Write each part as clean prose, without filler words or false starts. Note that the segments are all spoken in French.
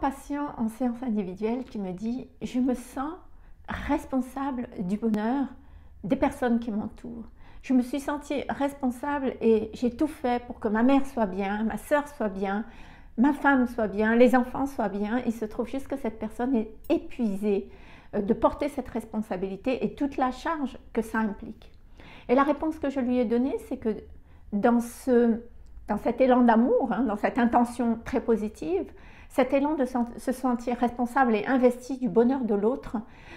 patient en séance individuelle qui me dit « Je me sens responsable du bonheur des personnes qui m'entourent. Je me suis sentie responsable et j'ai tout fait pour que ma mère soit bien, ma soeur soit bien, ma femme soit bien, les enfants soient bien. Il se trouve juste que cette personne est épuisée de porter cette responsabilité et toute la charge que ça implique. » Et la réponse que je lui ai donnée, c'est que dans cet élan d'amour, dans cette intention très positive, cet élan de se sentir responsable et investi du bonheur de l'autre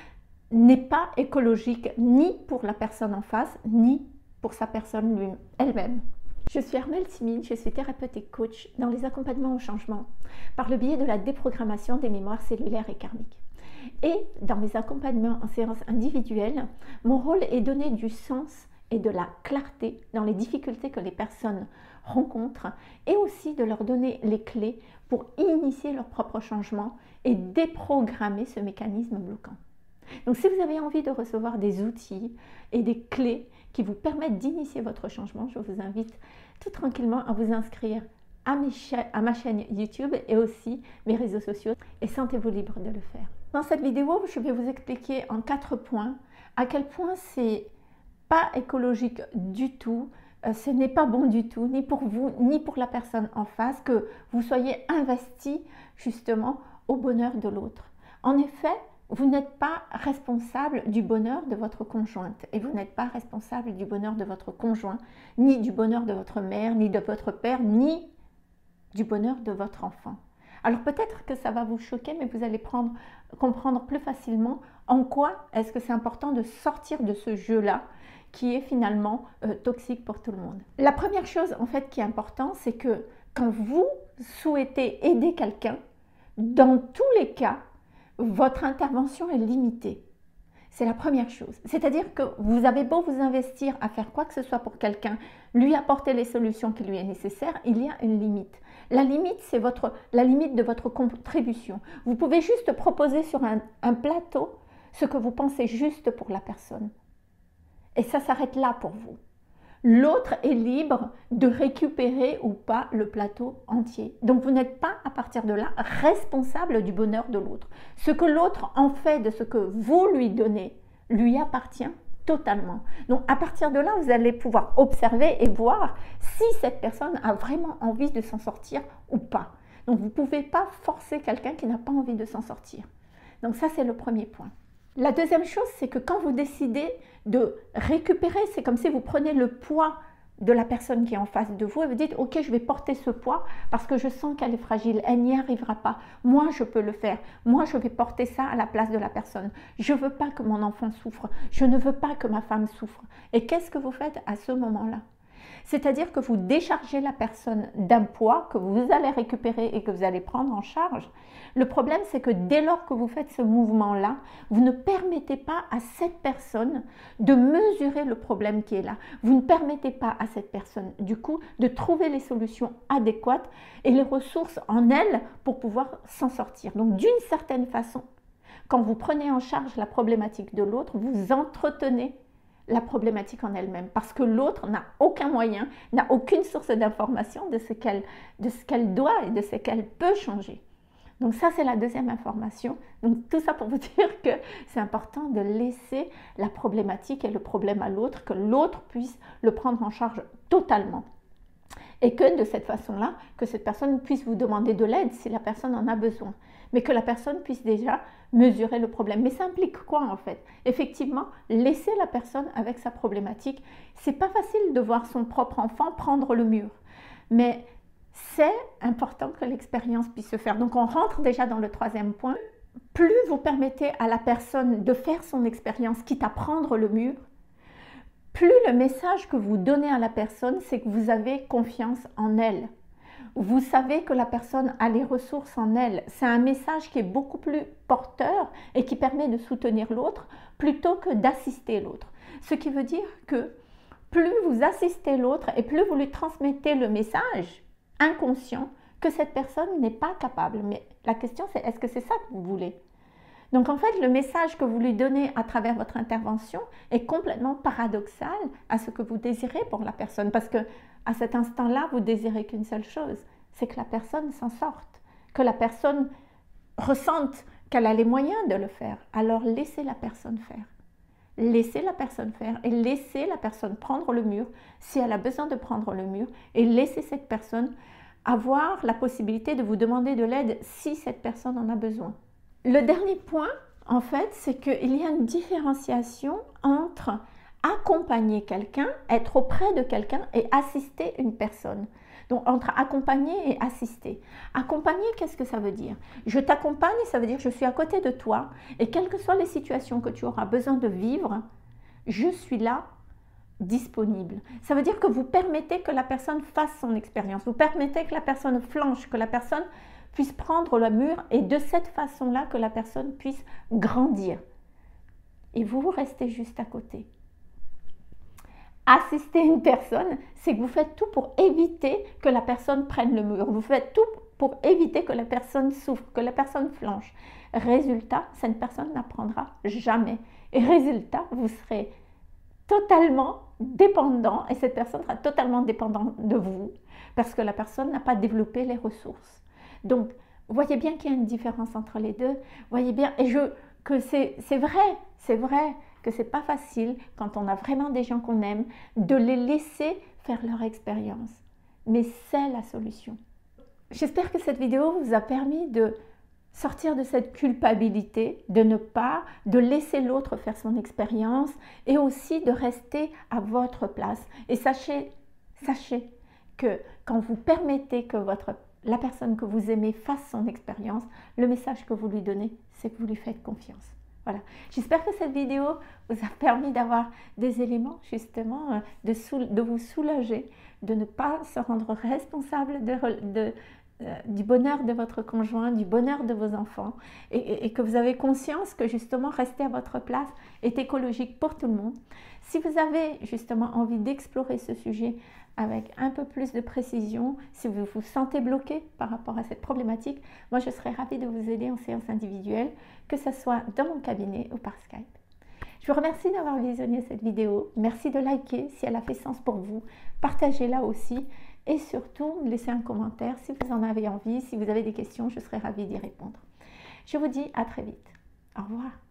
n'est pas écologique ni pour la personne en face, ni pour sa personne elle-même. Je suis Armelle Simine, je suis thérapeute et coach dans les accompagnements au changement par le biais de la déprogrammation des mémoires cellulaires et karmiques. Et dans mes accompagnements en séance individuelle, mon rôle est de donner du sens et de la clarté dans les difficultés que les personnes rencontrent et aussi de leur donner les clés pour initier leur propre changement et déprogrammer ce mécanisme bloquant. Donc si vous avez envie de recevoir des outils et des clés qui vous permettent d'initier votre changement, je vous invite tout tranquillement à vous inscrire à ma chaîne YouTube et aussi mes réseaux sociaux et sentez-vous libre de le faire. Dans cette vidéo, je vais vous expliquer en 4 points à quel point c'est pas écologique du tout, ce n'est pas bon du tout, ni pour vous, ni pour la personne en face, que vous soyez investi justement au bonheur de l'autre. En effet, vous n'êtes pas responsable du bonheur de votre conjointe et vous n'êtes pas responsable du bonheur de votre conjoint, ni du bonheur de votre mère, ni de votre père, ni du bonheur de votre enfant. Alors peut-être que ça va vous choquer, mais vous allez comprendre plus facilement en quoi est-ce que c'est important de sortir de ce jeu-là qui est finalement toxique pour tout le monde. La première chose en fait qui est importante, c'est que quand vous souhaitez aider quelqu'un, dans tous les cas, votre intervention est limitée. C'est la première chose. C'est-à-dire que vous avez beau vous investir à faire quoi que ce soit pour quelqu'un, lui apporter les solutions qui lui est nécessaires, il y a une limite. La limite, c'est la limite de votre contribution. Vous pouvez juste proposer sur un plateau ce que vous pensez juste pour la personne. Et ça s'arrête là pour vous. L'autre est libre de récupérer ou pas le plateau entier. Donc vous n'êtes pas à partir de là responsable du bonheur de l'autre. Ce que l'autre en fait de ce que vous lui donnez lui appartient totalement. Donc à partir de là, vous allez pouvoir observer et voir si cette personne a vraiment envie de s'en sortir ou pas. Donc vous ne pouvez pas forcer quelqu'un qui n'a pas envie de s'en sortir. Donc ça, c'est le premier point. La deuxième chose, c'est que quand vous décidez de récupérer, c'est comme si vous prenez le poids de la personne qui est en face de vous et vous dites « Ok, je vais porter ce poids parce que je sens qu'elle est fragile, elle n'y arrivera pas. Moi, je peux le faire. Moi, je vais porter ça à la place de la personne. Je ne veux pas que mon enfant souffre. Je ne veux pas que ma femme souffre. » Et qu'est-ce que vous faites à ce moment-là? C'est-à-dire que vous déchargez la personne d'un poids que vous allez récupérer et que vous allez prendre en charge. Le problème, c'est que dès lors que vous faites ce mouvement-là, vous ne permettez pas à cette personne de mesurer le problème qui est là. Vous ne permettez pas à cette personne, du coup, de trouver les solutions adéquates et les ressources en elle pour pouvoir s'en sortir. Donc, d'une certaine façon, quand vous prenez en charge la problématique de l'autre, vous entretenez la problématique en elle-même, parce que l'autre n'a aucun moyen, n'a aucune source d'information de ce qu'elle doit et de ce qu'elle peut changer. Donc ça, c'est la deuxième information. Donc tout ça pour vous dire que c'est important de laisser la problématique et le problème à l'autre, que l'autre puisse le prendre en charge totalement. Et que de cette façon-là, que cette personne puisse vous demander de l'aide si la personne en a besoin. Mais que la personne puisse déjà mesurer le problème. Mais ça implique quoi en fait? Effectivement, laisser la personne avec sa problématique. C'est pas facile de voir son propre enfant prendre le mur. Mais c'est important que l'expérience puisse se faire. Donc on rentre déjà dans le troisième point. Plus vous permettez à la personne de faire son expérience, quitte à prendre le mur, plus le message que vous donnez à la personne, c'est que vous avez confiance en elle. Vous savez que la personne a les ressources en elle. C'est un message qui est beaucoup plus porteur et qui permet de soutenir l'autre plutôt que d'assister l'autre. Ce qui veut dire que plus vous assistez l'autre et plus vous lui transmettez le message inconscient que cette personne n'est pas capable. Mais la question c'est, est-ce que c'est ça que vous voulez? Donc en fait, le message que vous lui donnez à travers votre intervention est complètement paradoxal à ce que vous désirez pour la personne. Parce que à cet instant-là, vous désirez qu'une seule chose, c'est que la personne s'en sorte, que la personne ressente qu'elle a les moyens de le faire, alors laissez la personne faire. Laissez la personne faire et laissez la personne prendre le mur si elle a besoin de prendre le mur et laissez cette personne avoir la possibilité de vous demander de l'aide si cette personne en a besoin. Le dernier point, en fait, c'est qu'il y a une différenciation entre accompagner quelqu'un, être auprès de quelqu'un et assister une personne. Donc, entre accompagner et assister. Accompagner, qu'est-ce que ça veut dire? Je t'accompagne, ça veut dire que je suis à côté de toi et quelles que soient les situations que tu auras besoin de vivre, je suis là, disponible. Ça veut dire que vous permettez que la personne fasse son expérience, vous permettez que la personne flanche, que la personne puisse prendre le mur et de cette façon-là que la personne puisse grandir. Et vous restez juste à côté. Assister une personne, c'est que vous faites tout pour éviter que la personne prenne le mur. Vous faites tout pour éviter que la personne souffre, que la personne flanche. Résultat, cette personne n'apprendra jamais. Et résultat, vous serez totalement dépendant et cette personne sera totalement dépendante de vous parce que la personne n'a pas développé les ressources. Donc, voyez bien qu'il y a une différence entre les deux. Voyez bien, que c'est vrai que c'est pas facile quand on a vraiment des gens qu'on aime de les laisser faire leur expérience. Mais c'est la solution. J'espère que cette vidéo vous a permis de sortir de cette culpabilité, de laisser l'autre faire son expérience et aussi de rester à votre place. Et sachez que quand vous permettez que la personne que vous aimez fasse son expérience, le message que vous lui donnez, c'est que vous lui faites confiance. Voilà. J'espère que cette vidéo vous a permis d'avoir des éléments justement de vous soulager, de ne pas se rendre responsable du bonheur de votre conjoint, du bonheur de vos enfants et que vous avez conscience que justement rester à votre place est écologique pour tout le monde. Si vous avez justement envie d'explorer ce sujet avec un peu plus de précision, si vous vous sentez bloqué par rapport à cette problématique, moi je serais ravie de vous aider en séance individuelle, que ce soit dans mon cabinet ou par Skype. Je vous remercie d'avoir visionné cette vidéo. Merci de liker si elle a fait sens pour vous. Partagez-la aussi. Et surtout, laissez un commentaire si vous en avez envie. Si vous avez des questions, je serai ravie d'y répondre. Je vous dis à très vite. Au revoir.